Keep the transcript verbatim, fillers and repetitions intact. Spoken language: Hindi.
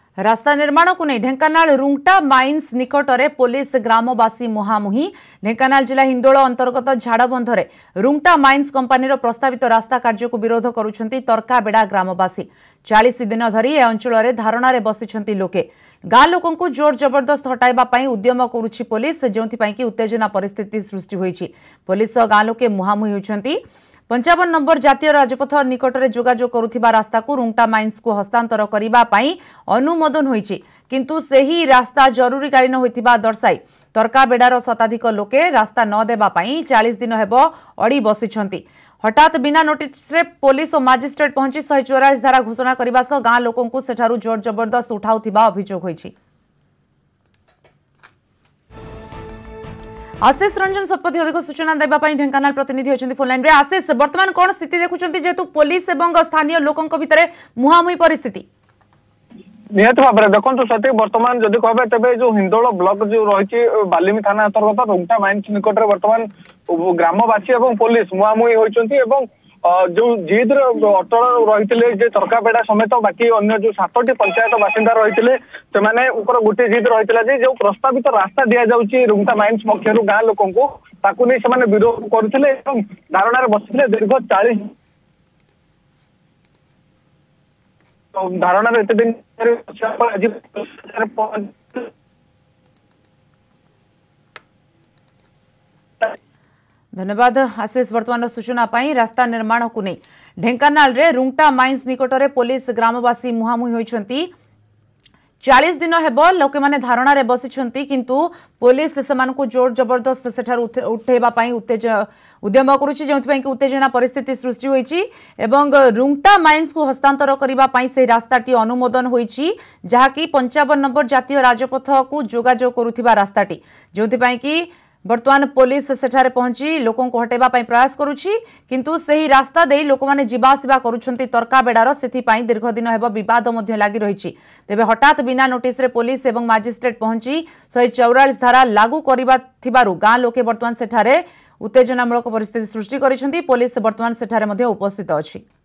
रास्ता निर्माण को नहीं ढेंकानाल रुंगटा माइन्स निकटरे पुलिस ग्रामवासी मुहामुही। ढेंकानाल जिला हिंदोल अंतर्गत झाड़बंधरे रुंगटा माइन्स कंपानीर प्रस्तावित रास्ता कार्य को विरोध करुछंती तरकाबेड़ा ग्रामवासी। चालीस दिन धरी ए अंचल धारणा बसिछंती लोके। गाँ लोकों को जोर जबरदस्त हटाइबा पई उद्यम करुछि पुलिस, जोंथिपाई कि उत्तेजना परिस्थिति सृष्टि होईछि। पुलिस गाँ लोके मुहामुही होइछंती। पंचावन नंबर जातीय राजपथ निकटरे जोगाजोग करुथिबा रास्ता को रुंगटा माइन्स को हस्तांतर करिबा पई अनुमोदन होईछि, किंतु सेही रास्ता जरूरीकालीन होइथिबा दर्शाई तरकाबेड़ार शताधिक लोके रास्ता न देबा पई चालीस दिन हेबो अड़ी बसिछंती। हठात बिना नोटिस रे पुलिस और मजिस्ट्रेट पहुंची शहे चौरालीस धारा घोषणा करने सह गाँ लोकों को सेठारु जोर जबरदस्त उठाउथिबा अभियोग होईछि। आशीष रंजन सतपथी अधिक सूचना देबा पई ढेंकानाल प्रतिनिधि होचंती फोन लाइन रे। आशीष, वर्तमान कोन स्थिति देखुचंती जेतु पुलिस एवं स्थानीय लोकों भितरे मुहामुही परिस्थिति? निहत भाव में देखो सठी बर्तमान जदि कहे तेज जो हिंदोल ब्लॉक जो रही बालिमी थाना अंतर्गत रुंगटा माइन्स निकट बर्तमान ग्रामवासी और पुलिस मुहामुही होती जो जिद अटल रही तरकाबेड़ा समेत बाकी अन्य जो सातटी पंचायत बासिंदा रही से गोटे जिद रही जो प्रस्तावित रास्ता दि जाऊँगी रुंगटा माइन्स पक्षर गाँ लोक नहीं विरोध करते धारणा बसते दीर्घ चालीस धारणा एत दिन धन्यवाद आशीष वर्तमान सूचना पाई। रास्ता निर्माण को नहीं ढेंकानाल रे रुंगटा माइन्स निकटरे पुलिस ग्रामवासी मुहामुही होइछंती। चालीस दिन हेब लोके माने धारणा रे बसिछंती, किंतु पुलिस सेमान को जोर जबरदस्त सेठार उठेबा पई उत्तेजना उद्यम करुछि, जेउथि कि उत्तेजना परिस्थिति सृष्टि होईछि एवं रुंगटा माइन्स को हस्तांतर करिबा पई से रास्ताटी अनुमोदन होईछि, जहाकी पंचावन नंबर जातीय राजपथ को जोगाजोग करुथिबा रास्ताटी, जेउथि पई कि वर्तमान पुलिस सेठारे पहुंची लोकों को हटेबा पई प्रयास करुछि, किंतु सही रास्ता देई लोक माने जिबा आसिबा करुछंती तरकाबेड़ार, सेथि पई दीर्घ दिन हेब विवाद मध्य लागि रहिछि। तेबे हठात बिना नोटिस रे पुलिस एवं मजिस्ट्रेट पहुंची शहे चौरालीस धारा लागू करिबा थिबारु गाँ लोके वर्तमान सेठारे उत्तेजनामूलक परिस्थिति सृष्टि करिछंती। पुलिस वर्तमान सेठारे मध्य उपस्थित अछि।